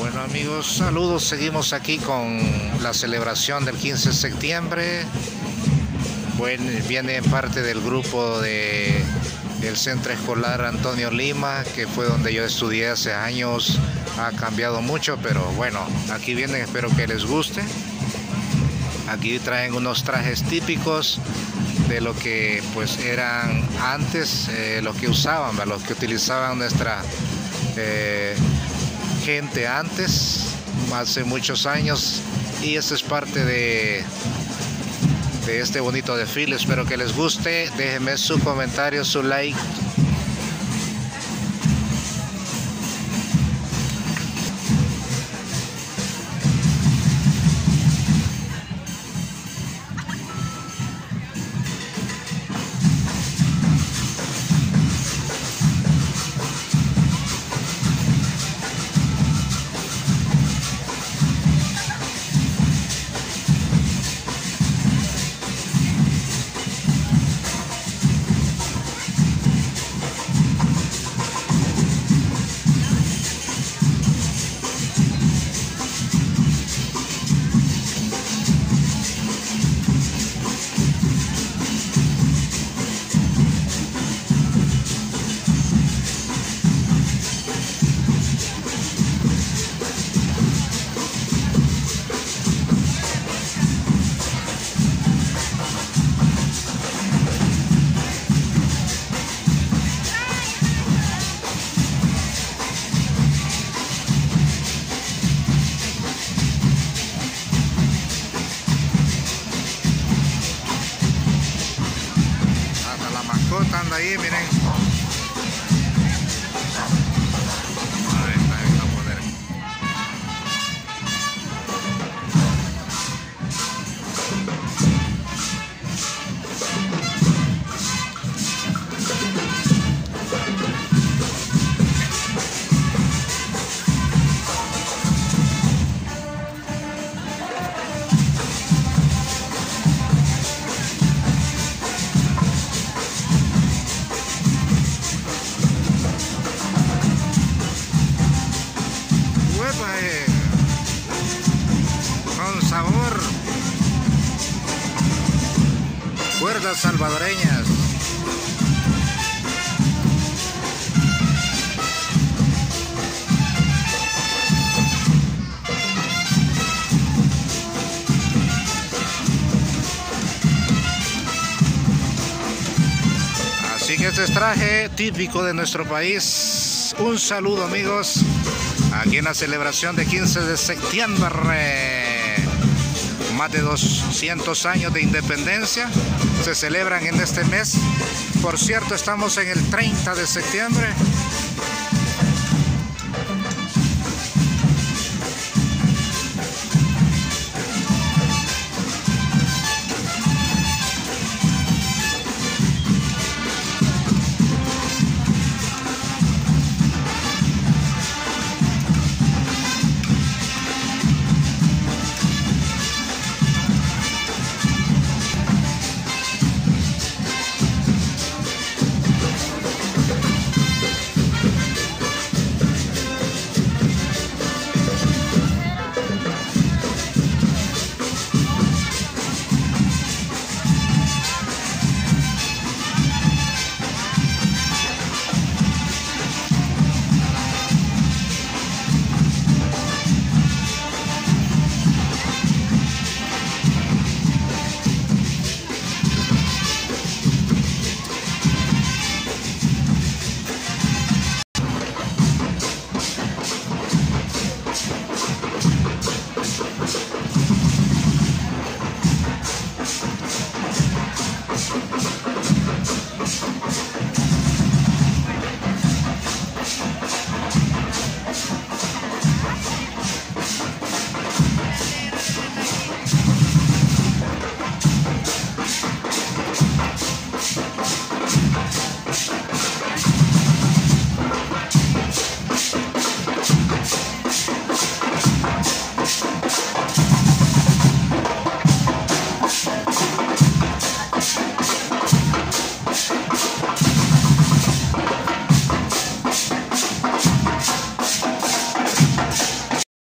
Bueno amigos, saludos, seguimos aquí con la celebración del 15 de septiembre. Bueno, viene parte del grupo del Centro Escolar Antonio Lima, que fue donde yo estudié hace años. Ha cambiado mucho, pero bueno, aquí vienen, espero que les guste. Aquí traen unos trajes típicos de lo que pues eran antes, lo que usaban, lo que utilizaban nuestra gente antes, hace muchos años, y esto es parte de este bonito desfile. Espero que les guste, déjenme su comentario, su like. Anda ahí, miren. Ahí está, ahí está, poder. Con sabor, cuerdas salvadoreñas. Así que este es traje típico de nuestro país. Un saludo amigos, aquí en la celebración de 15 de septiembre. Más de 200 años de independencia se celebran en este mes. Por cierto, estamos en el 30 de septiembre.